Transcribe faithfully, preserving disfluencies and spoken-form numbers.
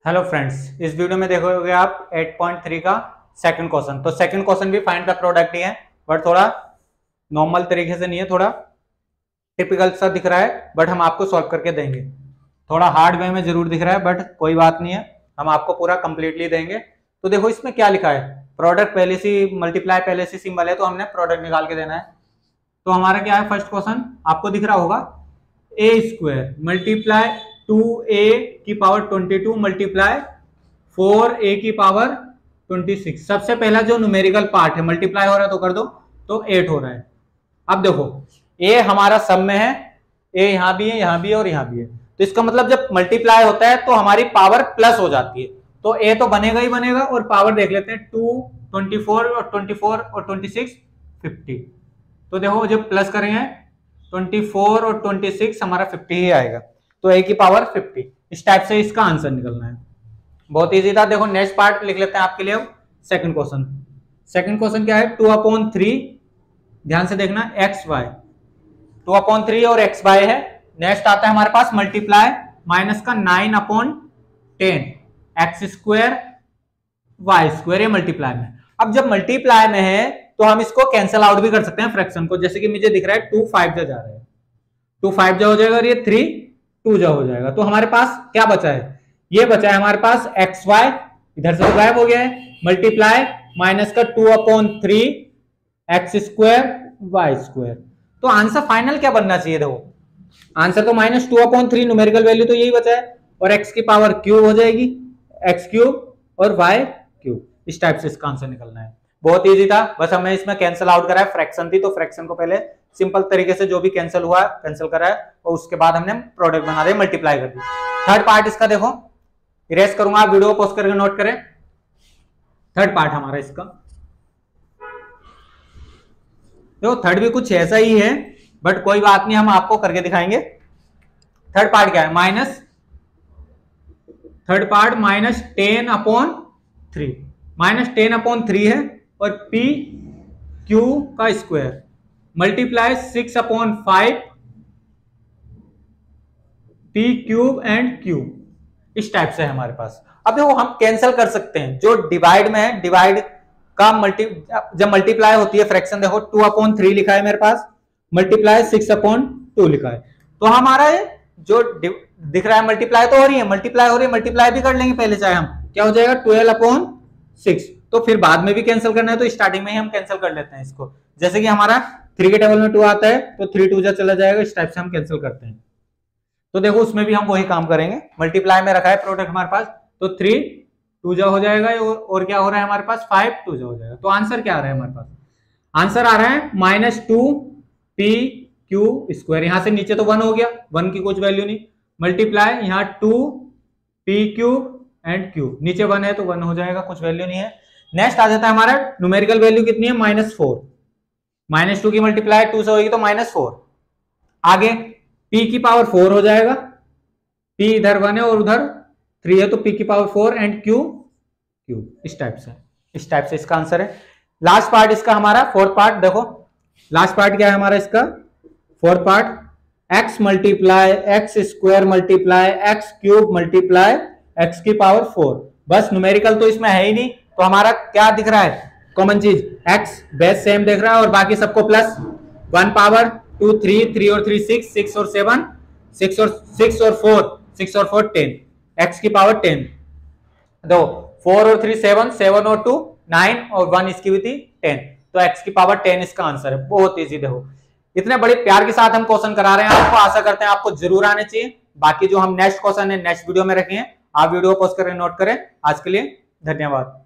Hello friends, इस video में देखोगे आप आठ पॉइंट थ्री का सेकंड क्वेश्चन। तो सेकंड क्वेश्चन भी फाइंड द प्रोडक्ट ही है, बट थोड़ा नॉर्मल तरीके से नहीं है, थोड़ा टिपिकल सा दिख रहा है, बट हम आपको सॉल्व करके देंगे। थोड़ा हार्ड वे में जरूर दिख रहा है, बट कोई बात नहीं है, हम आपको पूरा कंप्लीटली देंगे। तो देखो इसमें क्या लिखा है, प्रोडक्ट पहले से मल्टीप्लाई पहले से सिंबल है, तो हमने प्रोडक्ट निकाल के देना है। तो हमारा क्या है, फर्स्ट क्वेश्चन आपको दिख रहा होगा, a square multiply two a की power twenty two multiply four a की पावर ट्वेंटी सिक्स। सबसे पहला जो न्यूमेरिकल पार्ट है मल्टीप्लाई हो रहा है तो कर दो, तो एट हो रहा है। अब देखो ए हमारा सब में है, ए यहां भी है, यहां भी है और यहां भी है, तो इसका मतलब जब मल्टीप्लाई होता है तो हमारी पावर प्लस हो जाती है, तो ए तो बनेगा ही बनेगा। और पावर देख लेते हैं, टू ट्वेंटी फोर और ट्वेंटी फोर और ट्वेंटी सिक्स फिफ्टी। तो देखो जब प्लस करेंगे ट्वेंटी फोर और ट्वेंटी सिक्स हमारा फिफ्टी ही आएगा, तो ए की पावर फिफ्टी। इस टाइप से इसका आंसर निकलना है। बहुत इजी था। देखो नेक्स्ट पार्ट लिख लेते हैं आपके लिए अब, सेकंड क्वेश्चन। सेकंड क्वेश्चन क्या है, टू अपॉन थ्री, ध्यान से देखना, x y, two upon three और एक्स वाई है। नेक्स्ट आता है हमारे पास मल्टीप्लाई माइनस का nine upon ten x square y square, ये मल्टीप्लाई में। अब जब मल्टीप्लाई में है तो हम इसको कैंसिल आउट भी कर सकते हैं फ्रैक्शन को, जैसे कि मुझे दिख रहा है टू फाइव जा रहा है, टू फाइव जा हो जाएगा और ये थ्री टू जा हो जाएगा। तो हमारे पास क्या बचा है, ये बचा है हमारे पास एक्स वाई, इधर से तो गायब हो गया है, मल्टीप्लाई माइनस का two upon three x square y square. तो आंसर फाइनल क्या बनना चाहिए, देखो आंसर तो minus two upon three, numerical value तो यही बचा है, और एक्स की पावर क्यूब हो जाएगी, एक्स क्यूब और वाई क्यूब। इस टाइप से इसका आंसर निकलना है। बहुत इजी था, बस हमें इसमें कैंसिल आउट करा है, फ्रैक्शन थी तो फ्रैक्शन को पहले सिंपल तरीके से जो भी कैंसिल हुआ कैंसिल करा है, और उसके बाद हमने प्रोडक्ट बना दिया, मल्टीप्लाई कर दिया। थर्ड पार्ट इसका देखो, इरेज करूंगा, आप वीडियो को पॉज करके नोट करें। थर्ड पार्ट हमारा इसका देखो, थर्ड भी कुछ ऐसा ही है, बट कोई बात नहीं, हम आपको करके दिखाएंगे। थर्ड पार्ट क्या है, minus, third part minus ten upon three, minus ten upon three है, और पी क्यू का square multiply six upon five p cube and cube. इस टाइप से है हमारे पास। अब देखो हम कैंसिल कर सकते हैं, जो डिवाइड में है, डिवाइड का मल्टी जब मल्टीप्लाई होती है फ्रैक्शन, देखो टू अपॉन थ्री लिखा है मेरे पास, मल्टीप्लाई सिक्स अपॉन टू लिखा है, तो हमारा ये जो दिख रहा है मल्टीप्लाई तो हो रही है, मल्टीप्लाई हो रही है, मल्टीप्लाई भी कर लेंगे पहले, चाहे हम क्या हो जाएगा ट्वेल्व अपॉन सिक्स। तो फिर बाद में भी कैंसिल करना है तो स्टार्टिंग में ही हम कैंसिल कर लेते हैं इसको, जैसे कि हमारा थ्री के टेबल में टू आता है तो थ्री टू जा चला जाएगा, इस टाइप से हम कैंसिल करते हैं। तो देखो उसमें भी हम वही काम करेंगे, मल्टीप्लाई में रखा है प्रोडक्ट हमारे पास, तो थ्री टू जा हो जाएगा, और क्या हो रहा है हमारे पास, फाइव टू जा हो जाएगा। तो आंसर क्या आ रहा है हमारे पास, आंसर आ रहा है minus two p q square, यहां से नीचे तो वन हो गया, वन की कुछ वैल्यू नहीं, मल्टीप्लाई यहाँ two p cube and cube, नीचे वन है तो वन हो जाएगा, कुछ वैल्यू नहीं है। नेक्स्ट आ जाता है हमारा न्यूमेरिकल वैल्यू कितनी है, माइनस फोर, माइनस टू की मल्टीप्लाई टू से होगी तो माइनस फोर, आगे p की पावर फोर हो जाएगा, p इधर वन है और उधर थ्री है, तो p की power four and q cube. इस टाइप से इस टाइप से इसका आंसर है। लास्ट पार्ट इसका हमारा फोर्थ पार्ट, देखो लास्ट पार्ट क्या है हमारा इसका, fourth part x multiply x square multiply x cube multiply x की पावर फोर। बस न्यूमेरिकल तो इसमें है ही नहीं, तो हमारा क्या दिख रहा है, कॉमन चीज x बेस सेम दिख रहा है, और बाकी सबको plus, one power two three, three और थ्री सिक्स, सिक्स और सेवन सिक्स और सिक्स और फोर सिक्स और फोर टेन, x की पावर टेन, दो फोर और थ्री सेवन, सेवन और टू नाइन, और वन इसकी भी थी टेन, तो x की पावर टेन इसका आंसर है। बहुत इजी, देखो इतने बड़े प्यार के साथ हम क्वेश्चन करा रहे हैं आपको, आशा करते हैं आपको जरूर आने चाहिए। बाकी जो हम नेक्स्ट क्वेश्चन है नेक्स्ट वीडियो में रखे हैं, आप वीडियो पोस्ट करें, नोट करें। आज के लिए धन्यवाद।